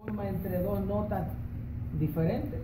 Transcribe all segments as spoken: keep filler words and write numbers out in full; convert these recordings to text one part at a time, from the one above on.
forma entre dos notas diferentes.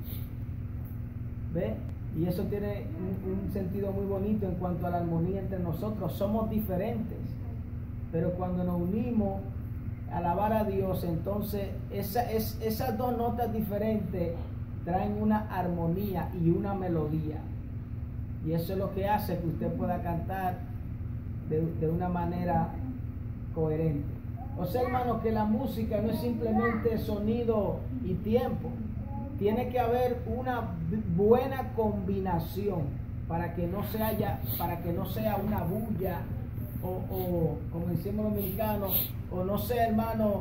¿Ve? Y eso tiene un, un sentido muy bonito en cuanto a la armonía entre nosotros. Somos diferentes, pero cuando nos unimos a alabar a Dios, entonces esa, es, esas dos notas diferentes traen una armonía y una melodía. Y eso es lo que hace que usted pueda cantar de, de una manera coherente. O sea, hermanos, que la música no es simplemente sonido y tiempo. Tiene que haber una buena combinación para que no se haya, para que no sea una bulla o, o como decimos los dominicanos, o no sea, hermano,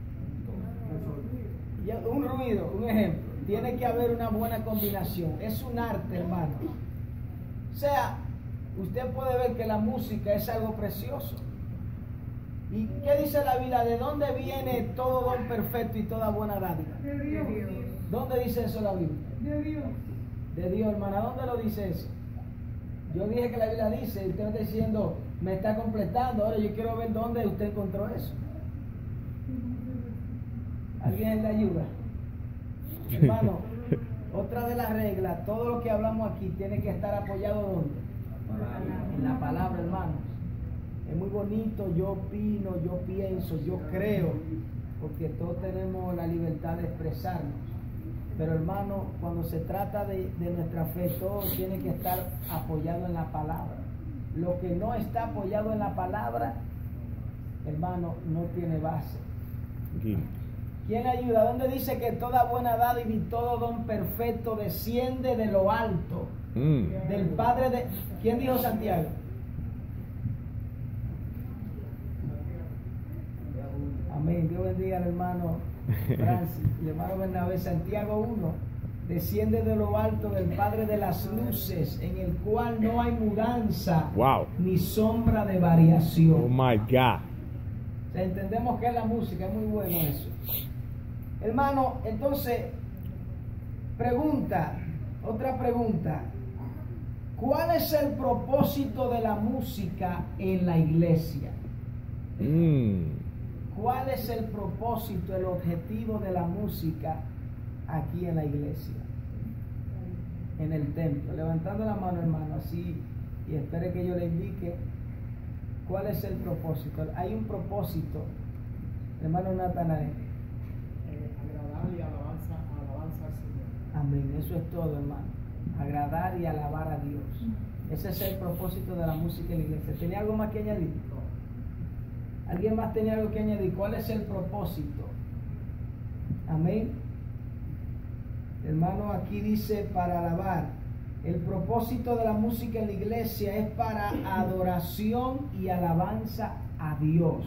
un ruido, un ejemplo. Tiene que haber una buena combinación. Es un arte, hermano. O sea, usted puede ver que la música es algo precioso. ¿Y qué dice la Biblia? ¿De dónde viene todo don perfecto y toda buena dádiva? De Dios. ¿Dónde dice eso la Biblia? De Dios. De Dios, hermana. ¿Dónde lo dice eso? Yo dije que la Biblia dice, y usted me está diciendo, me está completando. Ahora yo quiero ver dónde usted encontró eso. ¿Alguien le ayuda? Hermano, otra de las reglas, todo lo que hablamos aquí tiene que estar apoyado ¿dónde? En la palabra, hermano. Es muy bonito, yo opino, yo pienso, yo creo, porque todos tenemos la libertad de expresarnos. Pero hermano, cuando se trata de, de nuestra fe, todo tiene que estar apoyado en la palabra. Lo que no está apoyado en la palabra, hermano, no tiene base. ¿Quién ayuda? ¿Dónde dice que toda buena dádiva y todo don perfecto desciende de lo alto? Mm. Del Padre de... ¿Quién dijo Santiago? Amén. Dios bendiga al hermano Francis, el hermano Bernabé. Santiago uno, desciende de lo alto del Padre de las luces, en el cual no hay mudanza, wow, ni sombra de variación. Oh my God. O sea, entendemos que es la música, es muy bueno eso. Hermano, entonces, pregunta, otra pregunta. ¿Cuál es el propósito de la música en la iglesia? Mm. ¿Cuál es el propósito, el objetivo de la música aquí en la iglesia? En el templo. Levantando la mano, hermano, así, y espere que yo le indique cuál es el propósito. Hay un propósito, hermano Natanael. Eh, agradar y alabanza, alabanza al Señor. Amén, eso es todo, hermano. Agradar y alabar a Dios. Ese es el propósito de la música en la iglesia. ¿Tenía algo más que añadir? ¿Alguien más tenía algo que añadir? ¿Cuál es el propósito? Amén. Hermano, aquí dice para alabar. El propósito de la música en la iglesia es para adoración y alabanza a Dios.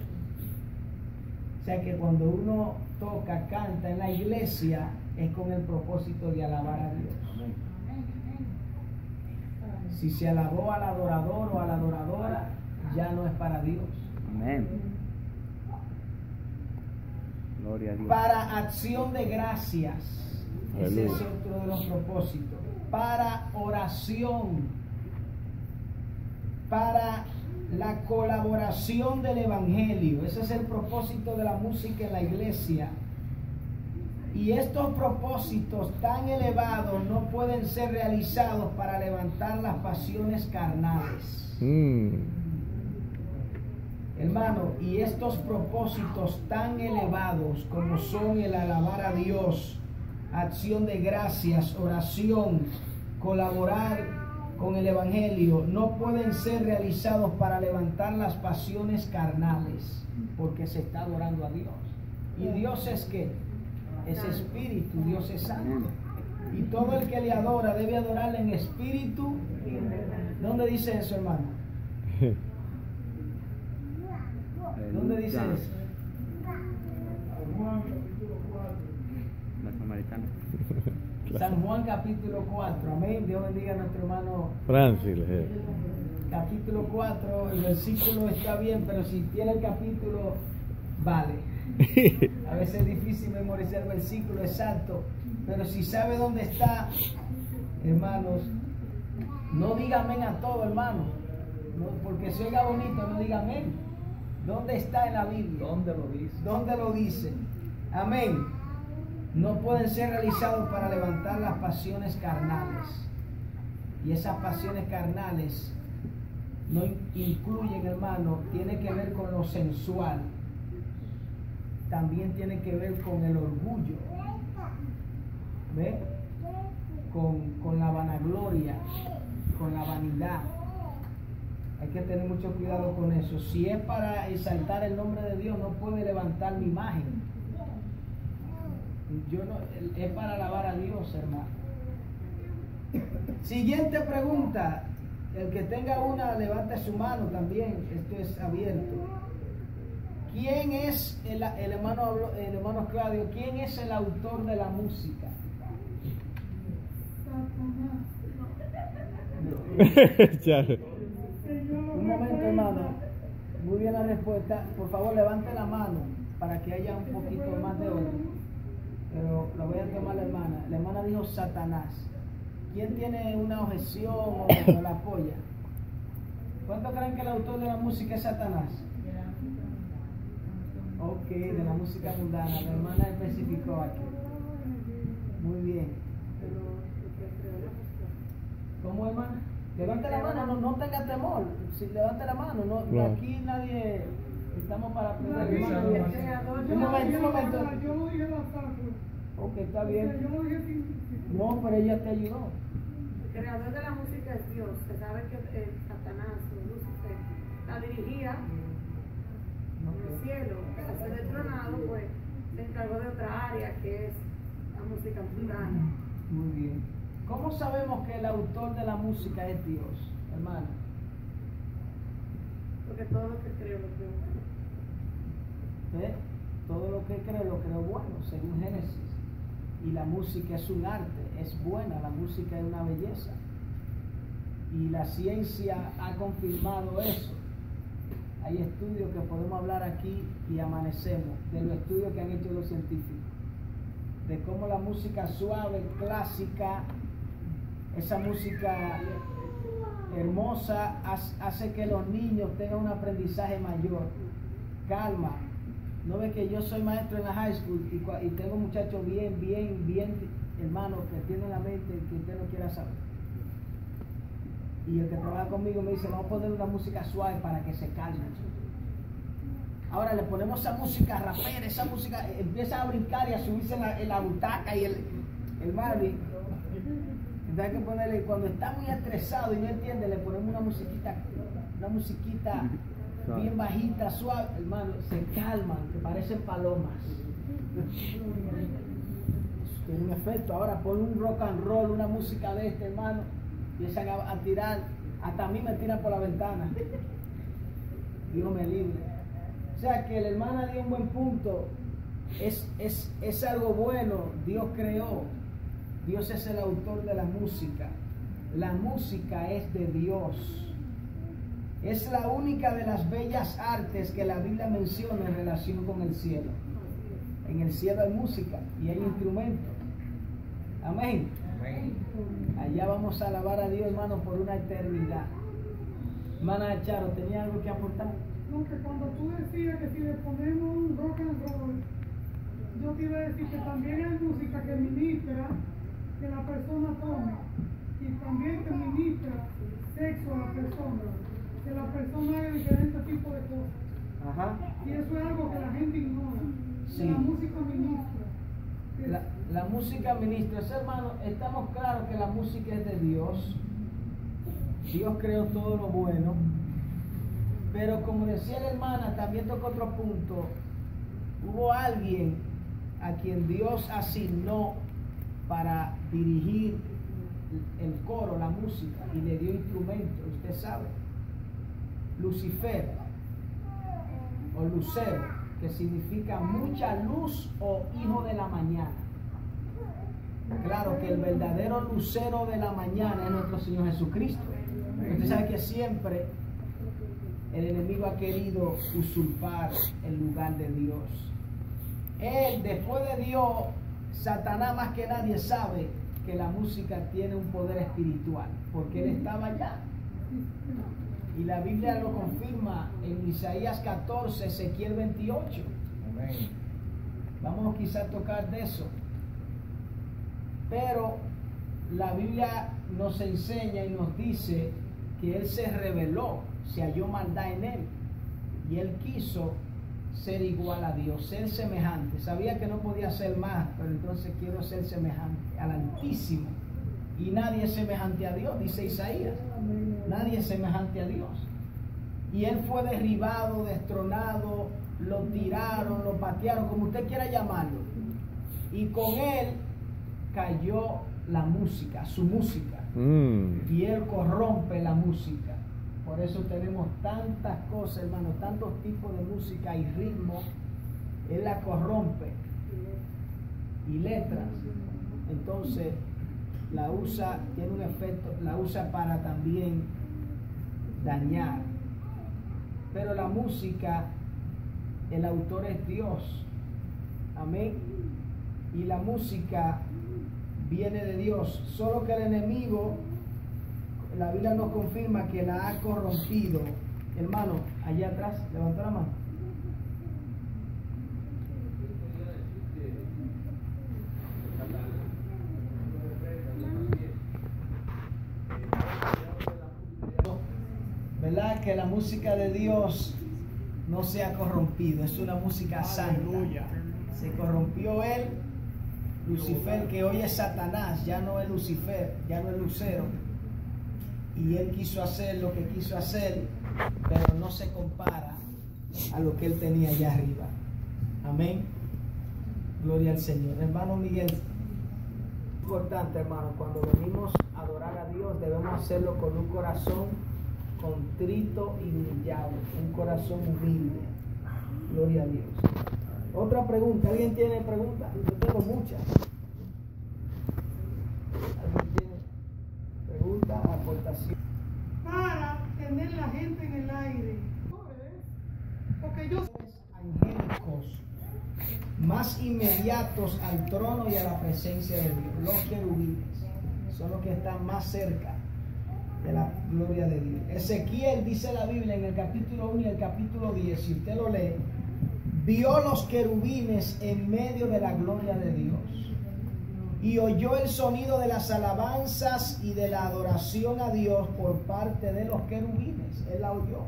O sea que cuando uno toca, canta en la iglesia, es con el propósito de alabar a Dios. Si se alabó al adorador o a la adoradora, ya no es para Dios. Amén. Gloria a Dios. Para acción de gracias. Aleluya. Ese es otro de los propósitos. Para oración. Para la colaboración del evangelio. Ese es el propósito de la música en la iglesia. Y estos propósitos tan elevados no pueden ser realizados para levantar las pasiones carnales. Mm. Hermano, y estos propósitos tan elevados como son el alabar a Dios, acción de gracias, oración, colaborar con el evangelio, no pueden ser realizados para levantar las pasiones carnales, porque se está adorando a Dios. Y Dios es que es espíritu, Dios es santo. Y todo el que le adora debe adorarle en espíritu. ¿Dónde dice eso, hermano? ¿Dónde dice eso? San Juan capítulo cuatro. Amén. Dios bendiga a nuestro hermano Francis. Capítulo cuatro, el versículo está bien, pero si tiene el capítulo, vale. A veces es difícil memorizar el versículo exacto, pero si sabe dónde está, hermanos, no diga amén a todo, hermano, no, porque si oiga bonito, no diga amén. ¿Dónde está en la Biblia? ¿Dónde lo dice? ¿Dónde lo dice? Amén. No pueden ser realizados para levantar las pasiones carnales. Y esas pasiones carnales no incluyen, hermano, tiene que ver con lo sensual. También tiene que ver con el orgullo. ¿Ve? Con, con la vanagloria, con la vanidad. Hay que tener mucho cuidado con eso. Si es para exaltar el nombre de Dios, no puede levantar mi imagen. Yo no, es para alabar a Dios, hermano. Siguiente pregunta. El que tenga una, levante su mano también. Esto es abierto. ¿Quién es el, el hermano el hermano Claudio? ¿Quién es el autor de la música? Un momento, hermano. Muy bien la respuesta. Por favor, levante la mano para que haya un poquito más de orden. Pero lo voy a tomar la hermana. La hermana dijo Satanás. ¿Quién tiene una objeción o, o la apoya? ¿Cuántos creen que el autor de la música es Satanás? Ok, de la música mundana. La hermana especificó aquí. Muy bien. ¿Cómo, hermana? Levante la mano, no, no tenga temor. Si levante la mano, no, claro. Aquí nadie estamos para aprender. Un momento, un momento. Yo no dije la sangre. Ok, está bien. Yo no dije sin... No, pero ella te ayudó. El creador de la música es Dios. Se sabe que el Satanás, Lucifer, la dirigía en el cielo. Al ser destronado, pues se encargó de otra área que es la música mundana. Muy bien. ¿Cómo sabemos que el autor de la música es Dios, hermano? Porque todo lo que creo lo creo bueno. ¿Eh? Todo lo que creo lo creo bueno, según Génesis. Y la música es un arte, es buena, la música es una belleza. Y la ciencia ha confirmado eso. Hay estudios que podemos hablar aquí y amanecemos, de los estudios que han hecho los científicos, de cómo la música suave, clásica, esa música hermosa hace que los niños tengan un aprendizaje mayor. Calma. No ve que yo soy maestro en la high school y, y tengo muchachos bien, bien, bien, hermanos, que tienen la mente que usted no quiera saber. Y el que trabaja conmigo me dice, vamos a poner una música suave para que se calmen. Ahora le ponemos esa música rapera, esa música, empieza a brincar y a subirse en la, en la butaca y el, el Marvin. Hay que ponerle, cuando está muy estresado y no entiende, le ponemos una musiquita, una musiquita bien bajita, suave, hermano, se calman, que parecen palomas. Tiene un efecto. Ahora pon un rock and roll, una música de este, hermano, empiezan a, a tirar, hasta a mí me tiran por la ventana. Dios me libre. O sea que la hermana dio un buen punto, es, es, es algo bueno, Dios creó. Dios es el autor de la música. La música es de Dios. Es la única de las bellas artes que la Biblia menciona en relación con el cielo. En el cielo hay música y hay instrumentos. Amén. Amén. Allá vamos a alabar a Dios, hermano, por una eternidad. Hermana Charo, ¿tenía algo que aportar? No, que cuando tú decías que si le ponemos un rock and roll, yo te iba a decir que también hay música que ministra que la persona tome y también que ministra sexo a la persona, que la persona haga diferentes tipos de cosas. Ajá. Y eso es algo que la gente ignora. Sí. Que la música ministra. La, la música ministra, sí, hermano, estamos claros que la música es de Dios. Dios creó todo lo bueno. Pero como decía la hermana, también tocó otro punto. Hubo alguien a quien Dios asignó para dirigir el coro, la música, y le dio instrumentos, usted sabe. Lucifer o Lucero, que significa mucha luz o hijo de la mañana. Claro que el verdadero lucero de la mañana es nuestro Señor Jesucristo. Usted sabe que siempre el enemigo ha querido usurpar el lugar de Dios. Él, después de Dios, Satanás más que nadie sabe que la música tiene un poder espiritual, porque él estaba allá. Y la Biblia lo confirma en Isaías catorce, Ezequiel veintiocho. Amén. Vamos quizá a tocar de eso. Pero la Biblia nos enseña y nos dice que él se rebeló, se halló maldad en él. Y él quiso ser igual a Dios, ser semejante. Sabía que no podía ser más, pero entonces quiero ser semejante al Altísimo. Y nadie es semejante a Dios, dice Isaías. Nadie es semejante a Dios. Y él fue derribado, destronado, lo tiraron, lo patearon, como usted quiera llamarlo. Y con él cayó la música, su música. Mm. Y él corrompe la música. Por eso tenemos tantas cosas, hermano, tantos tipos de música y ritmo. Él la corrompe. Y letras. Entonces, la usa, tiene un efecto, la usa para también dañar. Pero la música, el autor es Dios. Amén. Y la música viene de Dios. Solo que el enemigo, la Biblia nos confirma que la ha corrompido. Hermano, allá atrás, levantó la mano. ¿Verdad? Que la música de Dios no se ha corrompido. Es una música santa. Se corrompió él, Lucifer, que hoy es Satanás, ya no es Lucifer, ya no es Lucero. Y él quiso hacer lo que quiso hacer, pero no se compara a lo que él tenía allá arriba. Amén. Gloria al Señor. Hermano Miguel, importante, hermano, cuando venimos a adorar a Dios debemos hacerlo con un corazón contrito y humillado, un corazón humilde. Gloria a Dios. Otra pregunta, ¿alguien tiene preguntas? Yo tengo muchas. ¿Alguien tiene preguntas, aportación? Para tener la gente en el aire. Porque yo angélicos más inmediatos al trono y a la presencia de Dios, los querubines, son los que están más cerca de la gloria de Dios. Ezequiel, dice la Biblia en el capítulo uno y el capítulo diez, si usted lo lee, vio los querubines en medio de la gloria de Dios y oyó el sonido de las alabanzas y de la adoración a Dios por parte de los querubines. Él la oyó.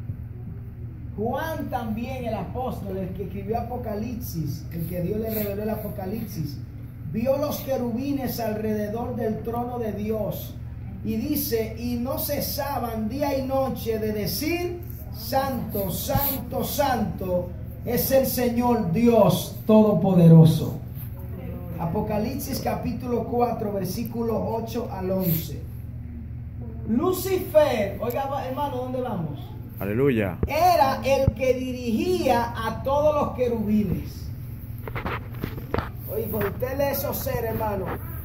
Juan también, el apóstol, el que escribió Apocalipsis, el que Dios le reveló el Apocalipsis, vio los querubines alrededor del trono de Dios. Y dice, y no cesaban día y noche de decir, santo, santo, santo es el Señor Dios Todopoderoso. Apocalipsis capítulo cuatro, versículo ocho al once. Lucifer, oiga hermano, ¿dónde vamos? Aleluya. Era el que dirigía a todos los querubines. Oye, cuando usted lee esos seres, hermano,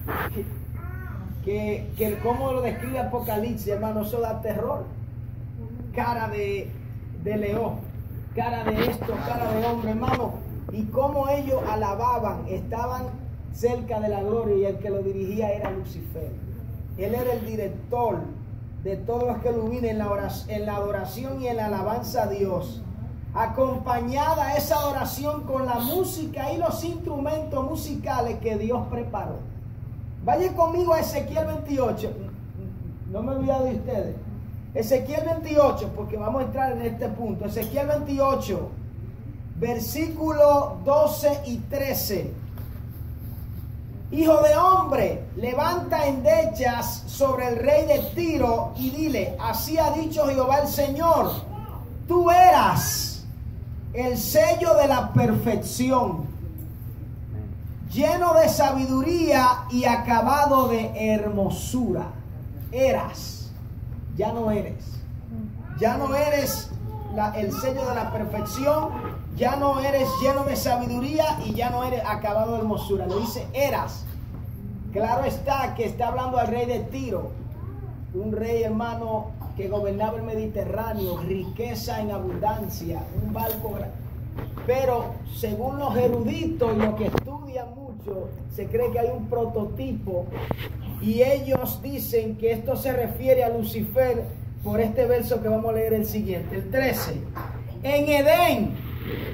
que, que como lo describe Apocalipsis, hermano, eso da terror. Cara de, de león, cara de esto, cara de hombre, hermano. Y cómo ellos alababan, estaban cerca de la gloria, y el que lo dirigía era Lucifer. Él era el director de todos los querubines en la oración, en la adoración y en la alabanza a Dios. Acompañada esa adoración con la música y los instrumentos musicales que Dios preparó. Vaya conmigo a Ezequiel veintiocho. No me he olvidado de ustedes. Ezequiel veintiocho, porque vamos a entrar en este punto. Ezequiel veintiocho, versículo doce y trece. Hijo de hombre, levanta endechas sobre el rey de Tiro y dile, así ha dicho Jehová el Señor, tú eras el sello de la perfección, lleno de sabiduría y acabado de hermosura. Eras, ya no eres, ya no eres la, el sello de la perfección, ya no eres lleno de sabiduría y ya no eres acabado de hermosura. Le dice eras. Claro está que está hablando al rey de Tiro, un rey, hermano, que gobernaba el Mediterráneo, riqueza en abundancia, un barco grande. Pero según los eruditos y los que estudian mucho, se cree que hay un prototipo y ellos dicen que esto se refiere a Lucifer por este verso que vamos a leer el siguiente, el trece. En Edén,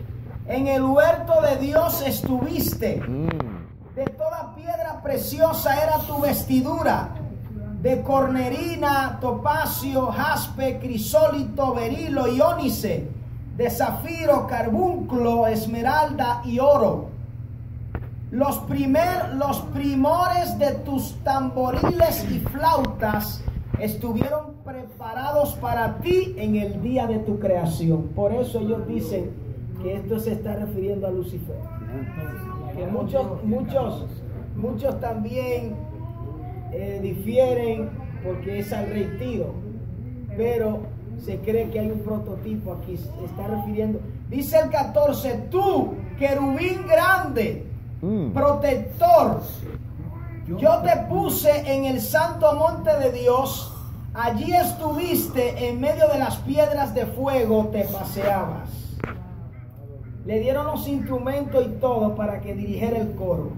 En el huerto de Dios estuviste. Mm. De toda piedra preciosa era tu vestidura. De cornerina, topacio, jaspe, crisólito, berilo y ónice. De zafiro, carbunclo, esmeralda y oro. Los, primer, los primores de tus tamboriles y flautas estuvieron preparados para ti en el día de tu creación. Por eso ellos dicen que esto se está refiriendo a Lucifer. Que muchos, muchos, muchos también eh, difieren porque es al rey Tiro, pero se cree que hay un prototipo aquí. Se está refiriendo. Dice el catorce: tú, querubín grande, Mm. protector, yo te puse en el santo monte de Dios, allí estuviste en medio de las piedras de fuego, te paseabas. Le dieron los instrumentos y todo para que dirigiera el coro.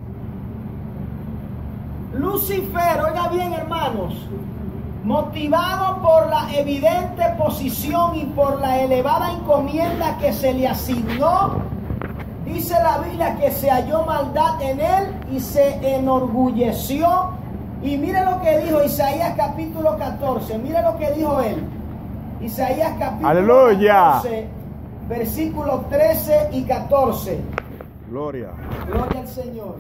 Lucifer, oiga bien, hermanos, motivado por la evidente posición y por la elevada encomienda que se le asignó, dice la Biblia que se halló maldad en él y se enorgulleció. Y mire lo que dijo Isaías capítulo catorce. Mire lo que dijo él. Isaías capítulo Aleluya. catorce, versículos trece y catorce. Gloria. Gloria al Señor.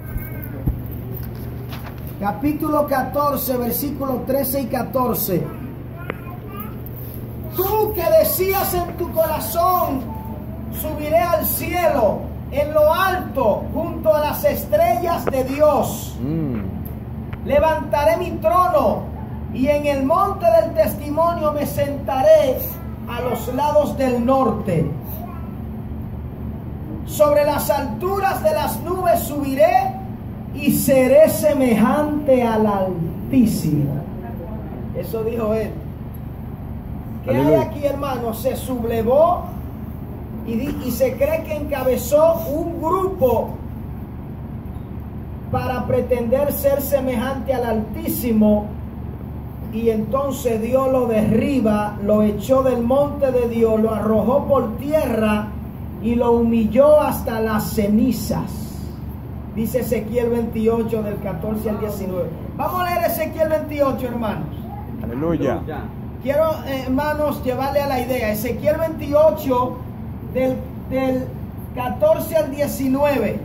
Capítulo catorce, versículos trece y catorce. Tú que decías en tu corazón: subiré al cielo, en lo alto, junto a las estrellas de Dios. Mm. Levantaré mi trono y en el monte del testimonio me sentaré a los lados del norte. Sobre las alturas de las nubes subiré y seré semejante al Altísimo. Eso dijo él. ¿Qué hay aquí, hermano? Se sublevó y, y se cree que encabezó un grupo para pretender ser semejante al Altísimo, y entonces Dios lo derriba, lo echó del monte de Dios, lo arrojó por tierra y lo humilló hasta las cenizas. Dice Ezequiel veintiocho del catorce al diecinueve. Vamos a leer Ezequiel veintiocho, hermanos. Aleluya. Quiero, eh, hermanos, llevarle a la idea. Ezequiel veintiocho del, del catorce al diecinueve.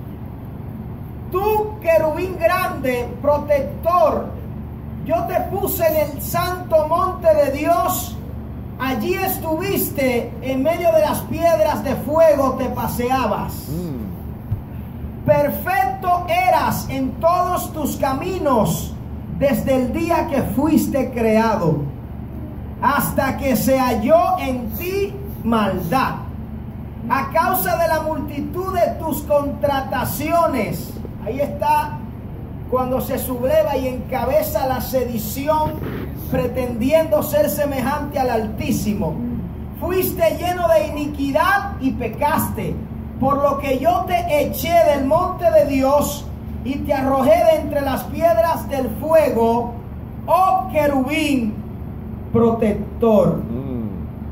Tú, querubín grande, protector, yo te puse en el santo monte de Dios. Allí estuviste, en medio de las piedras de fuego te paseabas. Mm. Perfecto eras en todos tus caminos desde el día que fuiste creado, hasta que se halló en ti maldad. A causa de la multitud de tus contrataciones, ahí está cuando se subleva y encabeza la sedición, pretendiendo ser semejante al Altísimo. Fuiste lleno de iniquidad y pecaste, por lo que yo te eché del monte de Dios y te arrojé de entre las piedras del fuego, oh querubín protector. Mm.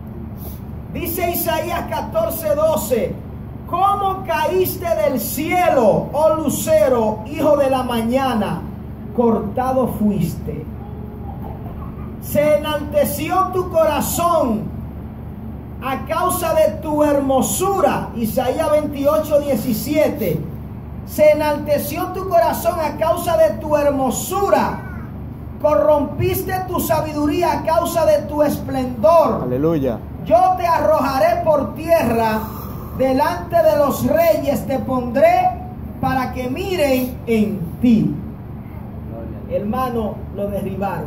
Dice Isaías catorce doce: ¿cómo caíste del cielo, oh lucero, hijo de la mañana? Cortado fuiste. Se enalteció tu corazón a causa de tu hermosura. Isaías veintiocho diecisiete. Se enalteció tu corazón a causa de tu hermosura. Corrompiste tu sabiduría a causa de tu esplendor. Aleluya. Yo te arrojaré por tierra, delante de los reyes te pondré para que miren en ti. Hermano, lo derribaron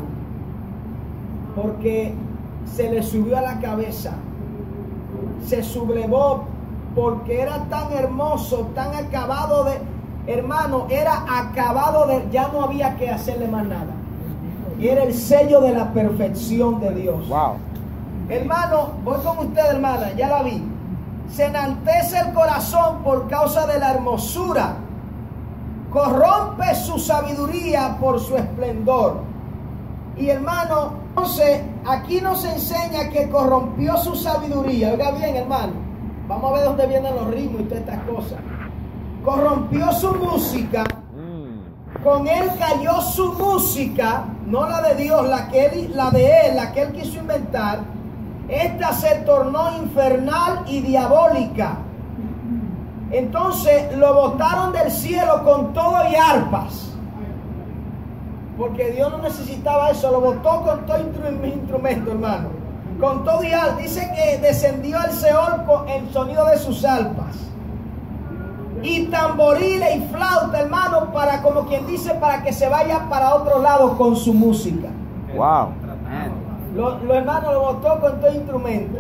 porque se le subió a la cabeza, se sublevó porque era tan hermoso, tan acabado de, hermano, era acabado de, ya no había que hacerle más nada. Era el sello de la perfección de Dios. Wow. Hermano, voy con usted, hermana, ya la vi. Se enaltece el corazón por causa de la hermosura, corrompe su sabiduría por su esplendor. Y hermano, entonces aquí nos enseña que corrompió su sabiduría. Oiga bien, hermano, vamos a ver dónde vienen los ritmos y todas estas cosas. Corrompió su música, Mm. con él cayó su música, no la de Dios, la, que él, la de él, la que él quiso inventar. Esta se tornó infernal y diabólica. Entonces lo botaron del cielo con todo y arpas. Porque Dios no necesitaba eso, lo botó con todo instrumento, hermano. Con todo y arpas. Dice que descendió al Seol con el sonido de sus arpas. Y tamboriles y flauta, hermano, para, como quien dice, para que se vaya para otro lado con su música. Wow. Los lo hermanos lo botó con todo instrumento.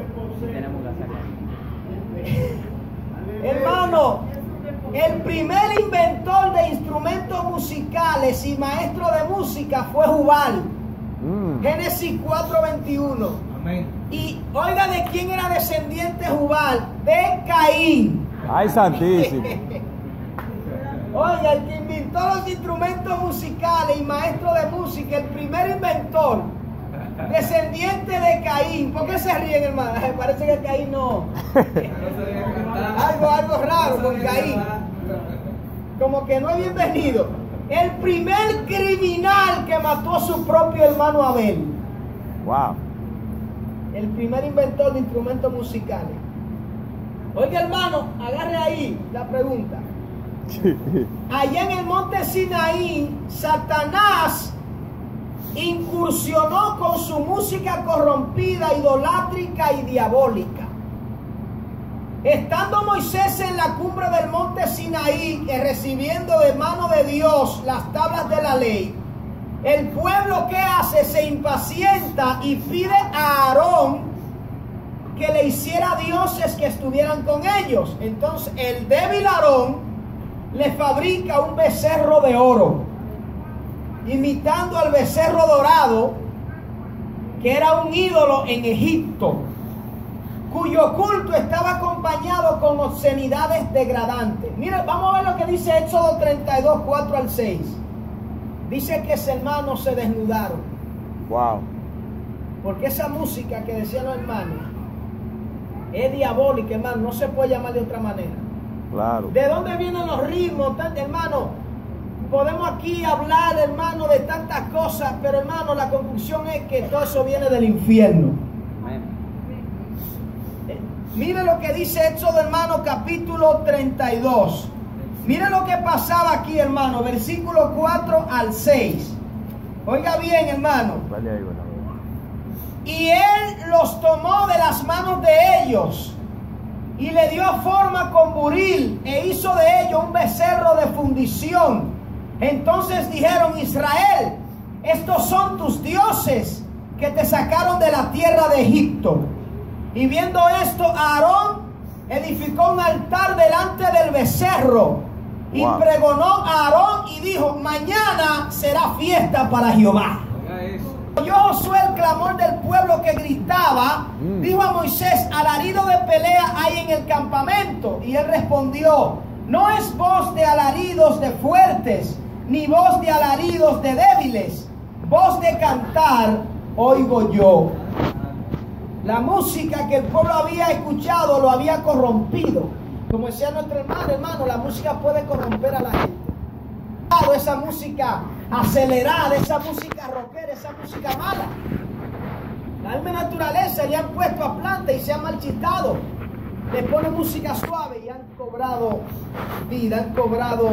Hermano, el primer inventor de instrumentos musicales y maestro de música fue Jubal. Mm. Génesis cuatro veintiuno. Y oiga de quién era descendiente Jubal, de Caín. Ay, santísimo. Oiga, el que inventó los instrumentos musicales y maestro de música, el primer inventor, descendiente de Caín. ¿Por qué se ríen, hermano? Parece que Caín no. algo, algo raro con Caín. Como que no es bienvenido. El primer criminal que mató a su propio hermano Abel. Wow. El primer inventor de instrumentos musicales. Oiga, hermano, agarre ahí la pregunta. Allá en el monte Sinaí, Satanás incursionó con su música corrompida, idolátrica y diabólica. Estando Moisés en la cumbre del monte Sinaí, eh, recibiendo de mano de Dios las tablas de la ley, el pueblo, ¿qué hace? Se impacienta y pide a Aarón que le hiciera dioses que estuvieran con ellos. Entonces el débil Aarón le fabrica un becerro de oro, imitando al becerro dorado, que era un ídolo en Egipto, cuyo culto estaba acompañado con obscenidades degradantes. Mira, vamos a ver lo que dice Éxodo treinta y dos, cuatro al seis. Dice que ese hermano se desnudaron. Wow. Porque esa música que decían los hermanos es diabólica, hermano, no se puede llamar de otra manera. Claro. ¿De dónde vienen los ritmos, hermano? Podemos aquí hablar, hermano, de tantas cosas, pero hermano, la conclusión es que todo eso viene del infierno. Eh, mire lo que dice Éxodo, hermano, capítulo treinta y dos. Mire lo que pasaba aquí, hermano, versículo cuatro al seis. Oiga bien, hermano. Vale ahí, bueno. Y él los tomó de las manos de ellos y le dio forma con buril e hizo de ellos un becerro de fundición. Entonces dijeron: Israel, estos son tus dioses que te sacaron de la tierra de Egipto. Y viendo esto, Aarón edificó un altar delante del becerro y Wow. pregonó a Aarón y dijo: mañana será fiesta para Jehová. Oyó Josué el clamor del pueblo que gritaba. Mm. Dijo a Moisés: alarido de pelea hay en el campamento. Y él respondió: no es voz de alaridos de fuertes, ni voz de alaridos de débiles, voz de cantar oigo yo. La música que el pueblo había escuchado lo había corrompido. Como decía nuestro hermano, hermano, la música puede corromper a la gente. Esa música acelerada, esa música rockera, esa música mala. La misma naturaleza le han puesto a planta y se han marchitado. Le ponen música suave y han cobrado vida, han cobrado,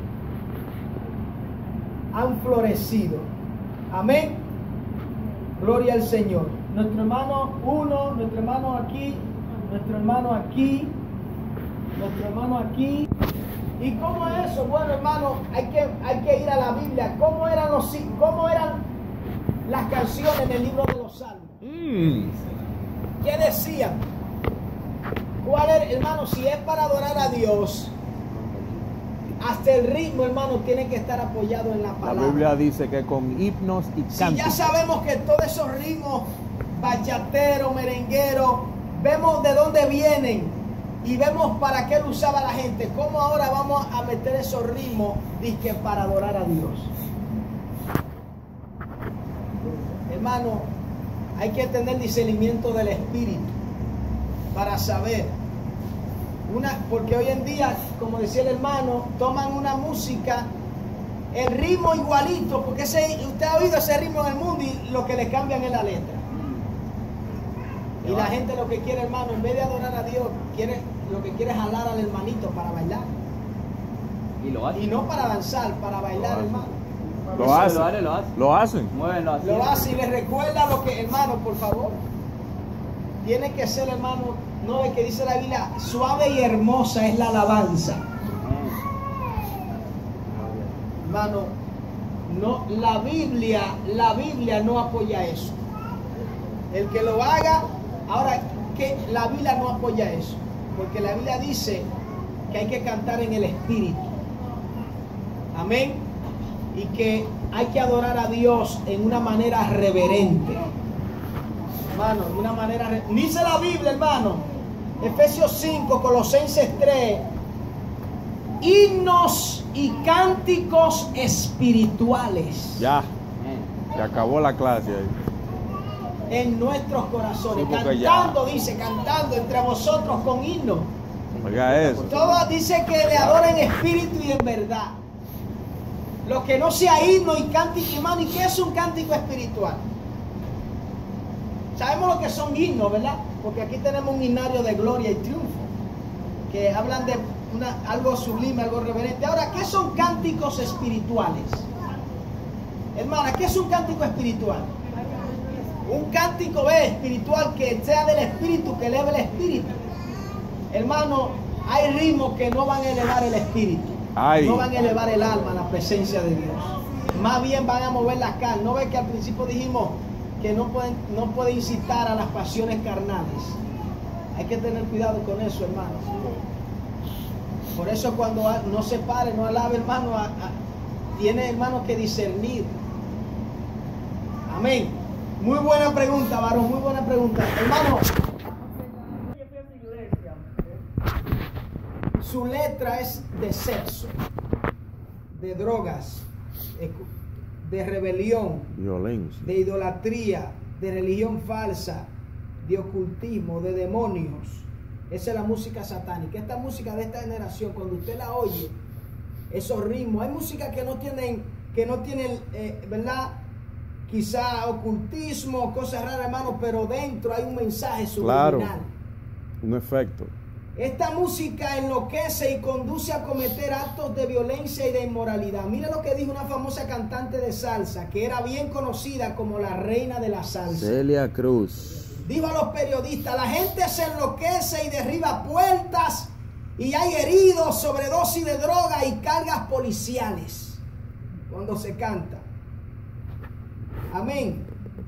han florecido. Amén. Gloria al Señor. Nuestro hermano uno, nuestro hermano aquí, nuestro hermano aquí, nuestro hermano aquí. ¿Y cómo es eso? Bueno, hermano, hay que, hay que ir a la Biblia. ¿Cómo eran, los, cómo eran las canciones en el libro de los Salmos? Mm. ¿Qué decían? ¿Cuál era, hermano? Si es para adorar a Dios, hasta el ritmo, hermano, tiene que estar apoyado en la La palabra. Biblia dice que con himnos y Si cánticos. ya sabemos que todos esos ritmos, bachatero, merenguero, vemos de dónde vienen. Y vemos para qué lo usaba la gente. ¿Cómo ahora vamos a meter esos ritmos dizque para adorar a Dios? Hermano, hay que tener discernimiento del Espíritu para saber Una, porque hoy en día, como decía el hermano, toman una música, el ritmo igualito, porque ese, usted ha oído ese ritmo en el mundo y lo que le cambian es la letra. Y la gente lo que quiere, hermano, en vez de adorar a Dios, quiere, lo que quiere es jalar al hermanito para bailar. Y lo hacen. Y no para danzar, para bailar, hermano. Lo Eso, hacen. Lo hacen, lo hacen. Lo hacen. Muévenlo así. Lo hace y le recuerda lo que, hermano, por favor. Tiene que ser, hermano, no es que dice la Biblia, suave y hermosa es la alabanza. Hermano, no, la Biblia, la Biblia no apoya eso. El que lo haga, ahora que la Biblia no apoya eso, porque la Biblia dice que hay que cantar en el Espíritu. Amén. Y que hay que adorar a Dios en una manera reverente. Hermano, de una manera... Re... Dice la Biblia, hermano, Efesios cinco, Colosenses tres, himnos y cánticos espirituales. Ya. Se acabó la clase ahí. En nuestros corazones. Sí, porque cantando, ya. dice, cantando entre vosotros con himnos. Oiga eso. Todo dice que le adoren en espíritu y en verdad. Lo que no sea himno y cántico, hermano. ¿Y qué es un cántico espiritual? Sabemos lo que son himnos, ¿verdad? Porque aquí tenemos un himnario de gloria y triunfo, que hablan de una, algo sublime, algo reverente. Ahora, ¿qué son cánticos espirituales? Hermana, ¿qué es un cántico espiritual? Un cántico ¿ves? espiritual que sea del espíritu, que eleve el espíritu. Hermano, hay ritmos que no van a elevar el espíritu. Ay. No van a elevar el alma a la presencia de Dios. Más bien van a mover la carne. ¿No ves que al principio dijimos que no pueden, no puede incitar a las pasiones carnales? Hay que tener cuidado con eso, hermano. Por eso cuando no se pare, no alabe, hermano, a, a, tiene, hermano, que discernir. Amén. Muy buena pregunta, varón, muy buena pregunta. Hermano, su letra es de sexo, de drogas, de rebelión, Violencia. de idolatría, de religión falsa, de ocultismo, de demonios. Esa es la música satánica. Esta música de esta generación, cuando usted la oye, esos ritmos, hay música que no tienen, que no tienen, eh, ¿verdad? Quizá ocultismo, cosas raras, hermano, pero dentro hay un mensaje subliminal. Claro. Un efecto. Esta música enloquece y conduce a cometer actos de violencia y de inmoralidad. Mira lo que dijo una famosa cantante de salsa, que era bien conocida como la reina de la salsa. Celia Cruz. Dijo a los periodistas, la gente se enloquece y derriba puertas y hay heridos, sobredosis de droga y cargas policiales cuando se canta. Amén.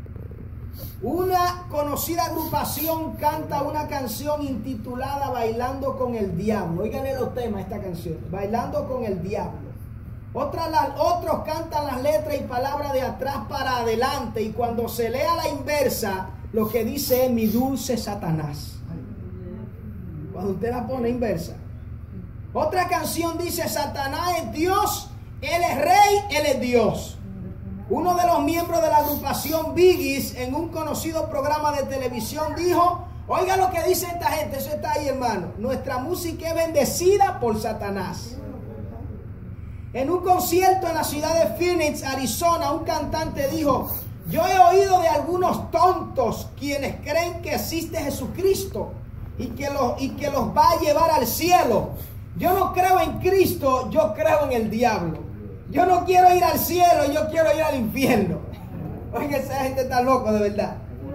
Una conocida agrupación canta una canción intitulada Bailando con el Diablo. Óiganle los temas a esta canción. Bailando con el Diablo. Otra, la, otros cantan las letras y palabras de atrás para adelante. Y cuando se lea la inversa, lo que dice es mi dulce Satanás. Cuando usted la pone inversa. Otra canción dice Satanás es Dios, Él es Rey, Él es Dios. Uno de los miembros de la agrupación Biggies en un conocido programa de televisión dijo, oiga lo que dice esta gente, eso está ahí, hermano. Nuestra música es bendecida por Satanás. En un concierto en la ciudad de Phoenix, Arizona, un cantante dijo, yo he oído de algunos tontos quienes creen que existe Jesucristo y que los, y que los va a llevar al cielo. Yo no creo en Cristo, yo creo en el diablo. Yo no quiero ir al cielo, yo quiero ir al infierno. Oiga, esa gente está loco de verdad.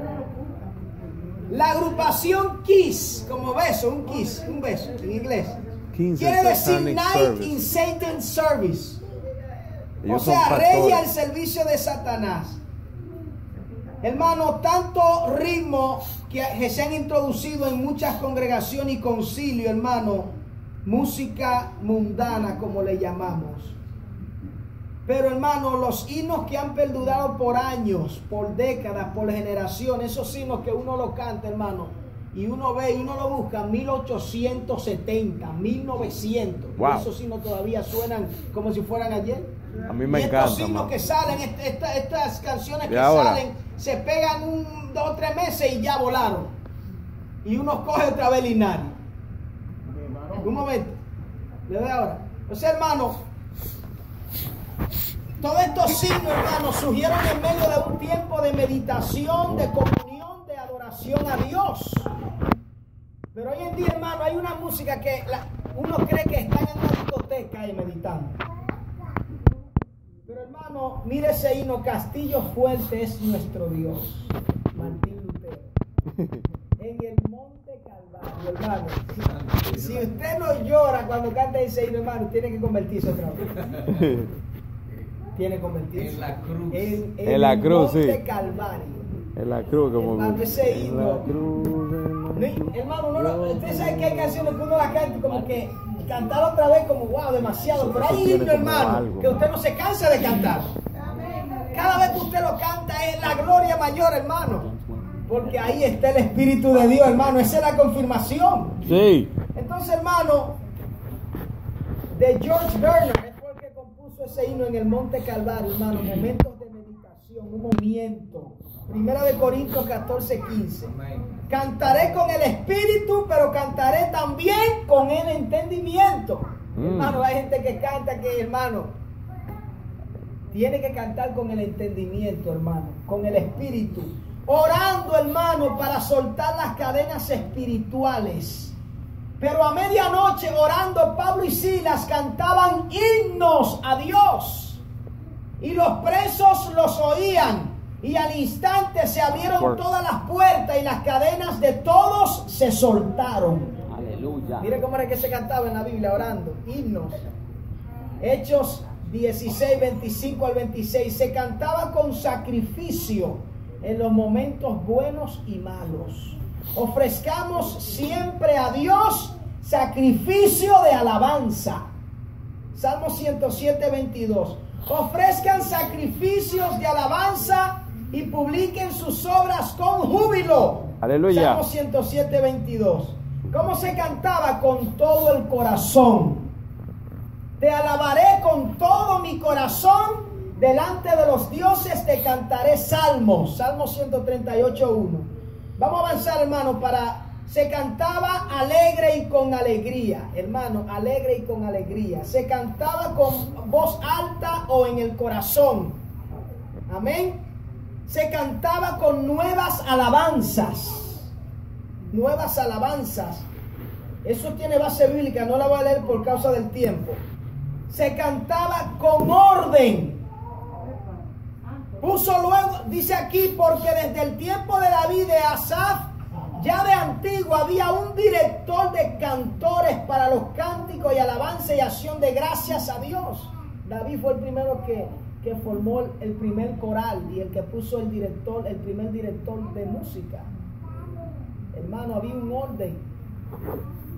La agrupación Kiss, como beso, un kiss, un beso en inglés, quiere decir Night in Satan's Service. O sea, rey al servicio de Satanás. Hermano, tanto ritmo que, que se han introducido en muchas congregaciones y concilios, hermano, música mundana como le llamamos. Pero hermano, los himnos que han perdurado por años, por décadas, por generaciones, esos himnos que uno lo canta, hermano, y uno ve y uno lo busca, mil ochocientos setenta, mil novecientos, wow. Esos himnos todavía suenan como si fueran ayer. A mí me y encanta, estos himnos man. que salen, este, esta, estas canciones que ahora? salen, se pegan un, dos o tres meses y ya volaron. Y uno coge otra vez el himnario. Un momento. Le doy ahora. O sea, hermano, todos estos signos, hermano, surgieron en medio de un tiempo de meditación, de comunión, de adoración a Dios. Pero hoy en día, hermano, hay una música que la, uno cree que están en una discoteca y meditando. Pero hermano, mire ese himno, Castillo fuerte es nuestro Dios. Martín Lutero. En el monte Calvario, hermano. Si, si usted no llora cuando canta ese himno, hermano, tiene que convertirse otra vez. Tiene que convertirse. En la cruz. En, en En la el cruz, monte sí. Calvario. En la cruz, como. Hermano, ese En himno. la cruz, en la No, cruz. hermano, uno no- usted sabe que hay canciones que uno las canta y como que cantar otra vez como wow, demasiado. Pero hay Eso tiene himnos, como hermano, algo. que usted no se cansa de cantar. Cada vez que usted lo canta es la gloria mayor, hermano. Porque ahí está el Espíritu de Dios, hermano. Esa es la confirmación. Sí. Entonces, hermano, de George Bernard, es porque compuso ese himno en el Monte Calvario, hermano. Momentos de meditación, un movimiento. Primera de Corintios catorce, quince. Cantaré con el Espíritu, pero cantaré también con el entendimiento. Mm. Hermano, hay gente que canta que, hermano, tiene que cantar con el entendimiento, hermano, con el Espíritu. Orando, hermano, para soltar las cadenas espirituales. Pero a medianoche, orando, Pablo y Silas cantaban himnos a Dios. Y los presos los oían. Y al instante se abrieron todas las puertas y las cadenas de todos se soltaron. Aleluya. Mire cómo era que se cantaba en la Biblia orando. Himnos. Hechos dieciséis, veinticinco al veintiséis. Se cantaba con sacrificio en los momentos buenos y malos. Ofrezcamos siempre a Dios sacrificio de alabanza. Salmo ciento siete, veintidós. Ofrezcan sacrificios de alabanza y publiquen sus obras con júbilo. Aleluya. Salmo ciento siete, veintidós. ¿Cómo se cantaba? Con todo el corazón. Te alabaré con todo mi corazón. Delante de los dioses te cantaré salmos. Salmo ciento treinta y ocho, uno. Vamos a avanzar, hermano, para... Se cantaba alegre y con alegría, hermano, alegre y con alegría. Se cantaba con voz alta o en el corazón. Amén. Se cantaba con nuevas alabanzas. Nuevas alabanzas. Eso tiene base bíblica, no la voy a leer por causa del tiempo. Se cantaba con orden. Puso luego, dice aquí, porque desde el tiempo de David, de Asaf, ya de antiguo había un director de cantores para los cánticos y alabanza y acción de gracias a Dios. David fue el primero que, que formó el, el primer coral y el que puso el director, el primer director de música. Hermano, había un orden.